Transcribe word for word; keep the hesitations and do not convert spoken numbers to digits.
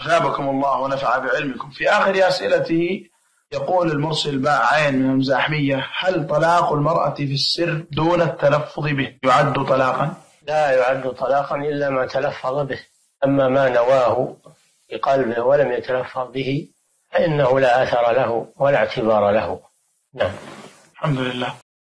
أثابكم الله ونفع بعلمكم. في آخر أسئلته يقول المرسل باء عين من المزاحمية: هل طلاق المرأة في السر دون التلفظ به يعد طلاقا؟ لا يعد طلاقا إلا ما تلفظ به، أما ما نواه بقلبه ولم يتلفظ به فإنه لا أثر له ولا اعتبار له. نعم. الحمد لله.